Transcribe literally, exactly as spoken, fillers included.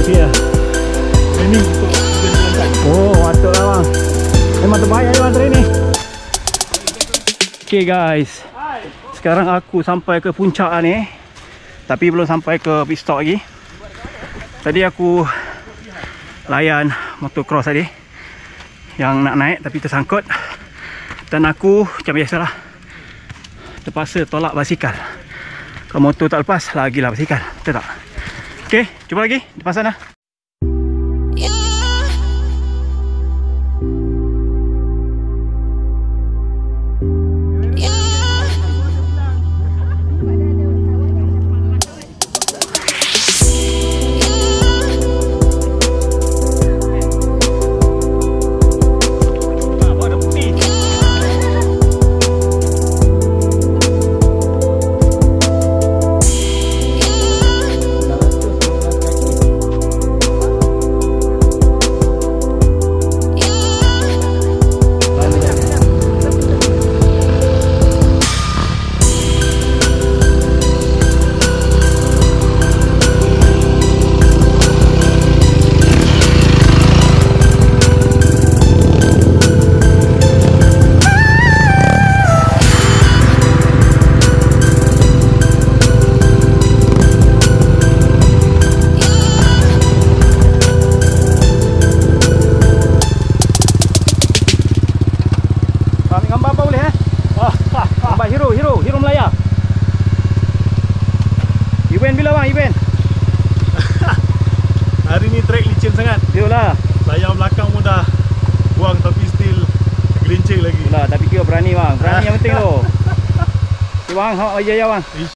okey lah. Ini untuk jalan-jalan. Oh, patut lah bang. Memang terbaik bang train ni. Okay guys, sekarang aku sampai ke puncak ni, tapi belum sampai ke pit stop lagi. Tadi aku layan motocross tadi yang nak naik tapi tersangkut, dan aku macam biasalah terpaksa tolak basikal. Kalau motor tak lepas, lagilah basikal, betul tak? Okay, cuba lagi depan sana. Event bila bang, event? Hari ni track licin sangat. Yalah. Layar belakang pun dah buang tapi still gelincir lagi. Yalah, tapi kira berani bang. Berani yang penting tu. Okay bang, selamat berjaya bang.